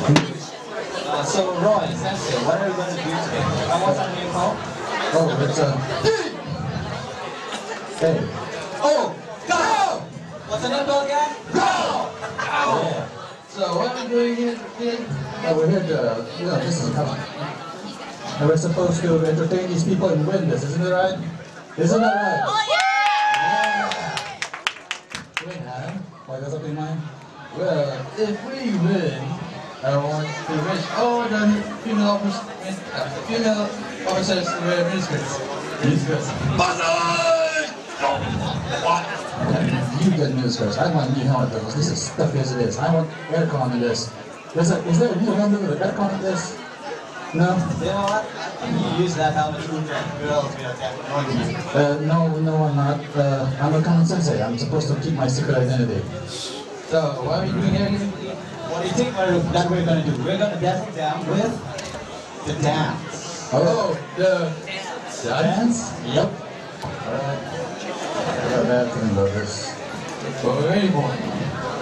So Roy, Sensei, what are we going to do today? What's our new call? Oh, it's hey. Oh, go! What's the name called again? Go! Yeah. So what are we doing here today? We're here to, this is coming. And we're supposed to entertain these people and win this, isn't it right? Isn't that right? Oh yeah! Yeah! Win, Adam. Why got something in mind? Well, if we win, I want to wish all the female officers to wear miniskirts. Miniskirts. Buzzard! What? You get miniskirts. I want new helmet because this is stuffy as it is. I want aircon in this. Is there a new helmet with aircon in this? No? You know what? I think you use that helmet to attract girls with that. No, I'm not. I'm a common sensei. I'm supposed to keep my secret identity. So, what are we doing here again? What do you think that we're going to do? We're going to dance down with the dance. Oh, the dance? Yep. Alright. I got a bad feeling about this. But we're ready for it.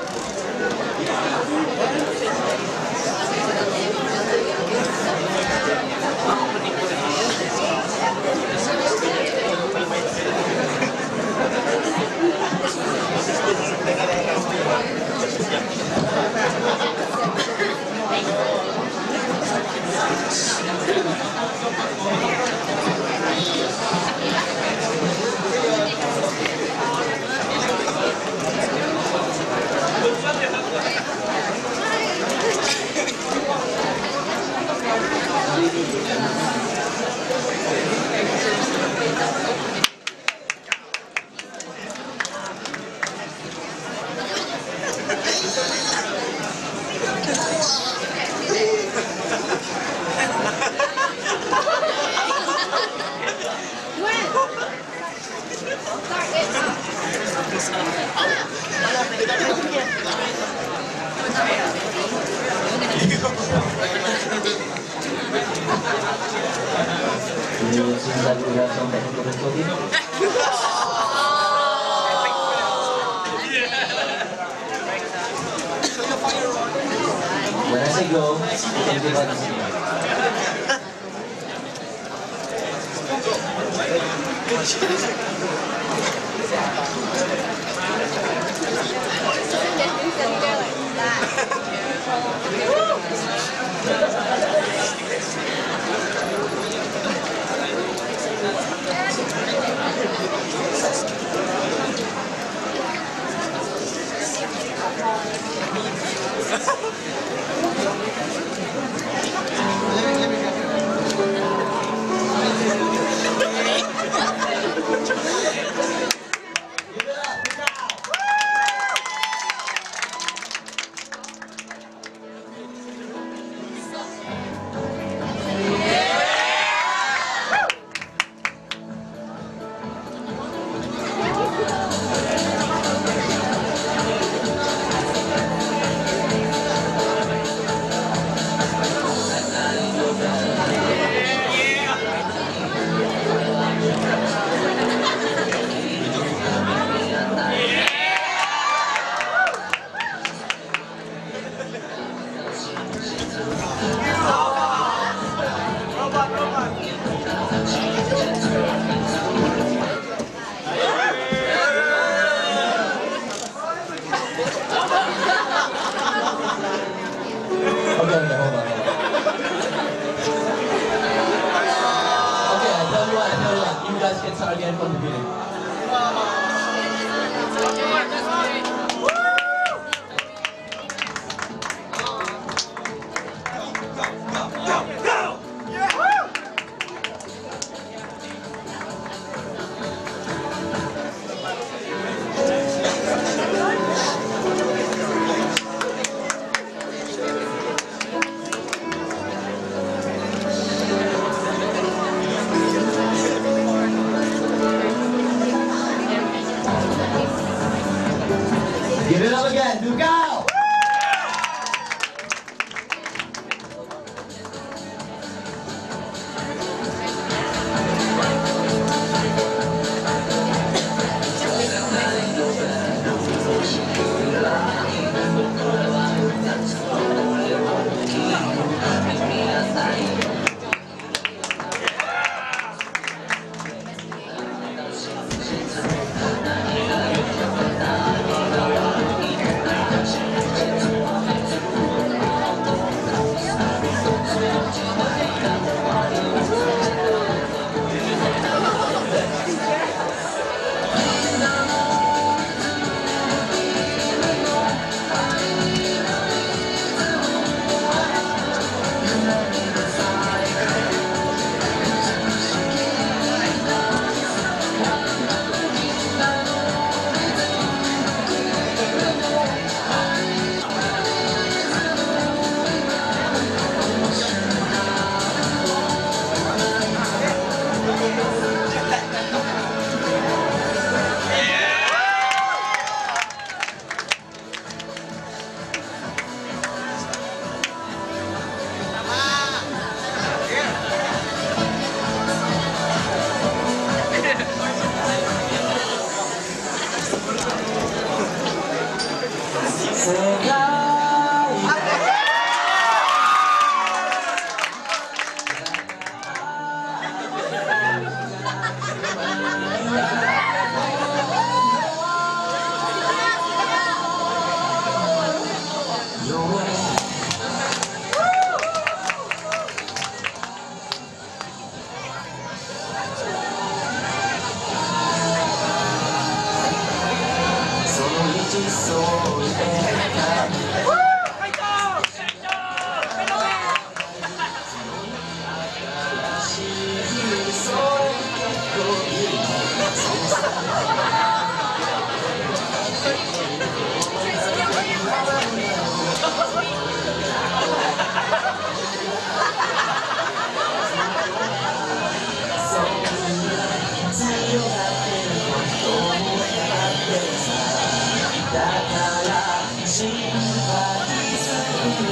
Seems like we have some technical difficulty. When I say go, you can give out the signal. You guys can start again from the beginning.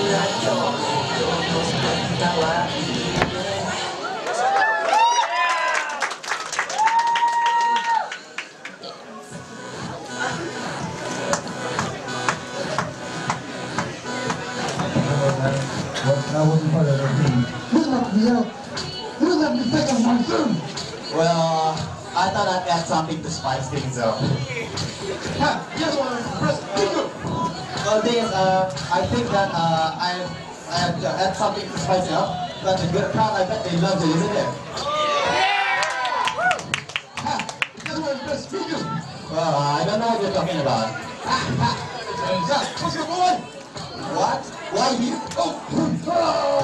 That wasn't part of the thing. You left me out. You let me take on my food. Well, I thought I'd add something to spice things up. Ha! Guess what? Press Pico. Well, the thing is, I think that I have to add something to spice it up. But a good crowd, I bet they love it, isn't it? Ha! Guess what? Press Pico. Well, I don't know what you're talking about. Hey, Zach, what's your boy? What? Why you? Oh!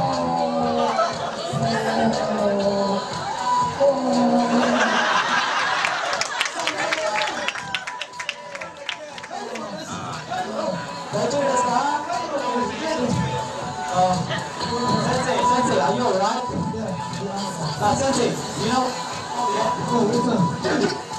Sensei, are you alright? Sensei, you know... Oh, what's up?